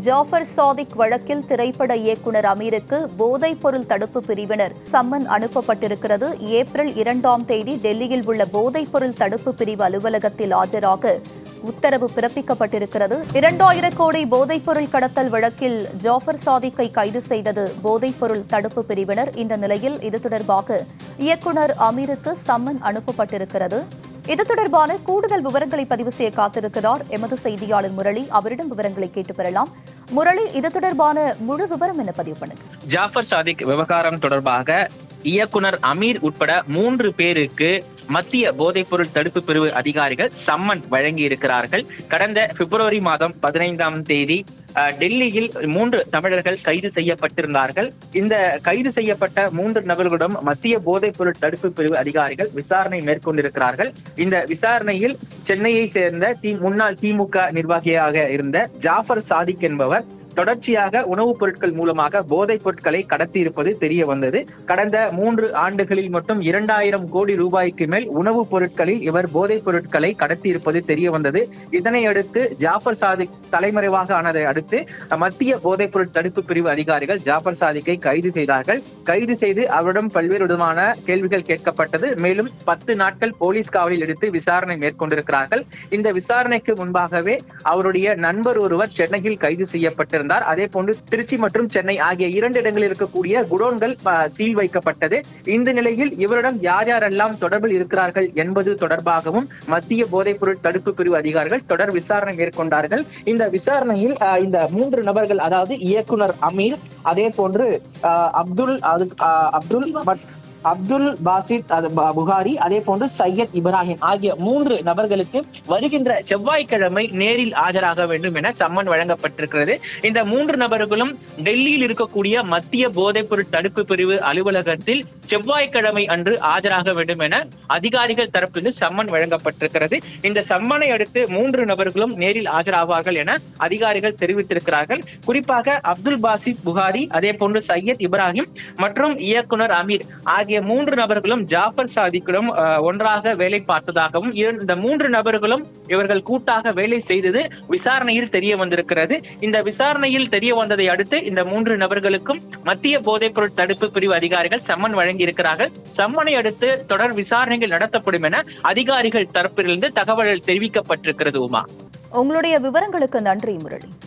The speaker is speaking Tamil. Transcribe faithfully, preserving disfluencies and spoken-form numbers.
ஜாஃபர் சாதிக் வழக்கில் திரைப்பட இயக்குநர் அமீருக்கு போதைப்பொருள் தடுப்பு பிரிவினர் சம்மன் அனுப்பப்பட்டிருக்கிறது. ஏப்ரல் இரண்டாம் தேதி டெல்லியில் உள்ள போதைப்பொருள் தடுப்பு பிரிவு அலுவலகத்தில் ஆஜராக உத்தரவு பிறப்பிக்கப்பட்டிருக்கிறது. இரண்டாயிரம் கோடி போதைப்பொருள் கடத்தல் வழக்கில் ஜாஃபர் சாதிக்கை கைது செய்தது போதைப்பொருள் தடுப்பு பிரிவினர். இந்த நிலையில் இது தொடர்பாக இயக்குநர் அமீருக்கு சம்மன் அனுப்பப்பட்டிருக்கிறது. இது தொடர்பான கூடுதல் விவரங்களை பதிவு செய்ய காத்திருக்கிறார் எமது செய்தியாளர் முரளி. அவரிடம் விவரங்களை கேட்டு பெறலாம். முரளி, இது தொடர்பான முழு விவரம் என்ன பதிவு பண்ணுங்க. ஜாஃபர் சாதிக் விவகாரம் தொடர்பாக இயக்குனர் அமீர் உட்பட மூன்று பேருக்கு மத்திய போதைப்பொருள் தடுப்பு பிரிவு அதிகாரிகள் சம்மன் வழங்கி இருக்கிறார்கள். கடந்த பிப்ரவரி மாதம் பதினைந்தாம் தேதி டெல்லியில் மூன்று தமிழர்கள் கைது செய்யப்பட்டிருந்தார்கள். இந்த கைது செய்யப்பட்ட மூன்று நபர்களிடம் மத்திய போதைப்பொருள் தடுப்பு பிரிவு அதிகாரிகள் விசாரணை மேற்கொண்டிருக்கிறார்கள். இந்த விசாரணையில் சென்னையை சேர்ந்த முன்னாள் திமுக நிர்வாகியாக இருந்த ஜாஃபர் சாதிக் என்பவர் தொடர்ச்சியாக உணவுப் பொருட்கள் மூலமாக போதைப் பொருட்களை கடத்தி இருப்பது தெரிய வந்தது. கடந்த மூன்று ஆண்டுகளில் மட்டும் இரண்டாயிரம் கோடி ரூபாய்க்கு மேல் உணவுப் பொருட்களில் இவர் போதைப் பொருட்களை கடத்தி இருப்பது தெரிய வந்தது. இதனை அடுத்து ஜாஃபர் சாதிக் தலைமறைவாக ஆனதை அடுத்து மத்திய போதைப் பொருள் தடுப்பு பிரிவு அதிகாரிகள் ஜாஃபர் சாதிக்கை கைது செய்தார்கள். கைது செய்து அவரிடம் பல்வேறு விதமான கேள்விகள் கேட்கப்பட்டது. மேலும் பத்து நாட்கள் போலீஸ் காவலில் எடுத்து விசாரணை மேற்கொண்டிருக்கிறார்கள். இந்த விசாரணைக்கு முன்பாகவே அவருடைய நண்பர் ஒருவர் சென்னையில் கைது செய்யப்பட்டு அதே போன்று திருச்சி மற்றும் சென்னை ஆகிய இரண்டு இடங்களில் இருக்கக்கூடிய குடோன்கள் சீல் வைக்கப்பட்டது. இந்த நிலையில் இவரிடம் யார் யாரெல்லாம் தொடர்பில் இருக்கிறார்கள் என்பது தொடர்பாகவும் மத்திய போதைப்பொருள் தடுப்பு பிரிவு அதிகாரிகள் தொடர் விசாரணை மேற்கொண்டார்கள். இந்த விசாரணையில் இந்த மூன்று நபர்கள், அதாவது இயக்குனர் அமீர், அதே போன்று அப்துல் அப்துல் அப்துல் பாசித் புகாரி, அதே போன்று சையத் இப்ராஹிம் ஆகிய மூன்று நபர்களுக்கு வருகின்ற செவ்வாய்க்கிழமை நேரில் ஆஜராக வேண்டும் என சம்மன் வழங்கப்பட்டிருக்கிறது. இந்த மூன்று நபர்களும் டெல்லியில் இருக்கக்கூடிய மத்திய போதைப்பொருள் தடுப்பு பிரிவு அலுவலகத்தில் செவ்வாய்க்கிழமை அன்று ஆஜராக வேண்டும் என அதிகாரிகள் தரப்பிலிருந்து சம்மன் வழங்கப்பட்டிருக்கிறது. இந்த சம்மனை அடுத்து மூன்று நபர்களும் நேரில் ஆஜராவார்கள் என அதிகாரிகள் தெரிவித்திருக்கிறார்கள். குறிப்பாக அப்துல் பாசித் புகாரி, அதே போன்று சையத் இப்ராஹிம் மற்றும் இயக்குனர் அமீர் ஆகிய மூன்று நபர்களும் ஜாஃபர் சாதிக்கிடம் ஒன்றாக வேலை பார்த்ததாகவும் இந்த மூன்று நபர்களும் இவர்கள் கூட்டாக வேலை செய்தது விசாரணையில் தெரிய வந்திருக்கிறது. இந்த விசாரணையில் தெரிய வந்ததை அடுத்து இந்த மூன்று நபர்களுக்கும் மத்திய போதைப்பொருள் தடுப்பு பிரிவு அதிகாரிகள் சம்மன் வழங்கி இருக்கிறார்கள். சம்மனை அடுத்து தொடர் விசாரணைகள் நடத்தப்படும் என அதிகாரிகள் தரப்பிலிருந்து தகவல் தெரிவிக்கப்பட்டிருக்கிறது. உமா, உங்களுடைய விவரங்களுக்கு நன்றி முரளி.